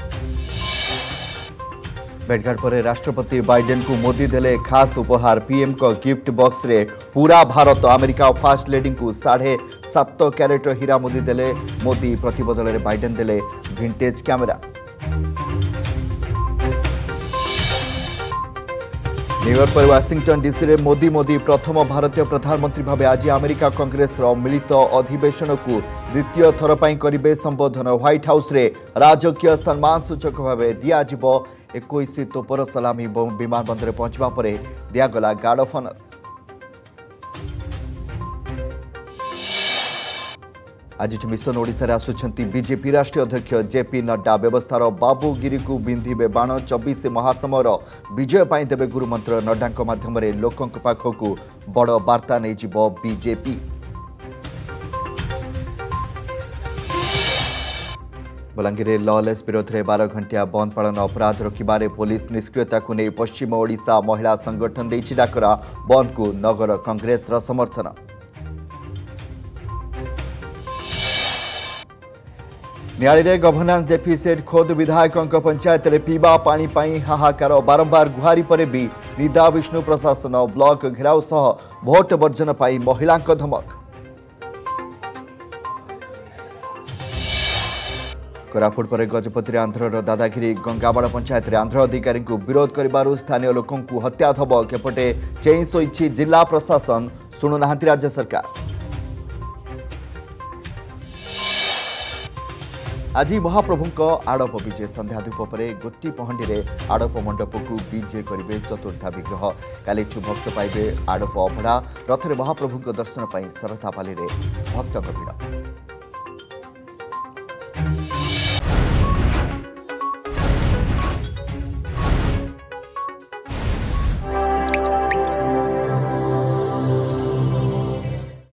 भेटघाट पर राष्ट्रपति बाइडेन को मोदी देले खास उपहार। पीएम को गिफ्ट बॉक्स रे पूरा भारत अमेरिका फर्स्ट लेडी को 7.5 कैरेट हीरा मोदी देले। मोदी प्रतिबदल रे बाइडेन देले विंटेज कैमेरा। न्यूयॉर्क पर वाशिंगटन डीसी रे मोदी प्रथम भारतीय प्रधानमंत्री भावे आज अमेरिका कांग्रेस मिलित अधिवेशन को द्वितीय थर पर करेंगे संबोधन। व्हाइट हाउस रे राजकीय सम्मान सूचक भाव दिज्व 21 तोपर सलामी विमान बंदर पहुंचवा पर दिगला गार्ड ऑफ ऑनर। आज मिशन ओडिशा आसुंच बीजेपी राष्ट्रीय अध्यक्ष जेपी नड्डा। व्यवस्थार बाबूगिरी को बिंधिबे बाण। 24 महासमर विजय पाई देवे गुरुमंत्र। नड्डा माध्यम लोकों पाखक बड़ वार्ता नहीं जीव बीजेपी। बलांगीर लॉलेस विरोध में 12 घंटिया बंद पालन अपराध रोकबार पुलिस निष्क्रियता को नहीं पश्चिम ओडिशा महिला संगठन देछि डाकरा। बंद को नगर कांग्रेस समर्थन। न्यायालय गभर्नांस डेफिसिट खोद विधायकों पंचायत रे पीवा पानी पाई हाहाकार। बारंबार गुहारी पर भी निदा विष्णु प्रशासन ब्लॉक घेराव सह भोट वर्जन पाई महिला धमक। कोरापुट पर गजपति आंध्र दादागिरी। गंगाबाड़ पंचायत रे आंध्र अधिकारी को विरोध करिबारु स्थानीय लोकों को हत्या धमक। एपटे चेई सोईछि जिला प्रशासन, शुणुना राज्य सरकार। आज महाप्रभु आड़प विजे। संध्या धूप पर गोटी पहंडी में आड़प मंडप को विजे करेंगे चतुर्था विग्रह। कालीचु भक्त पाइबे आड़प अभड़ा। रथरे महाप्रभु दर्शन पर सरथापाली भक्तों भिड़।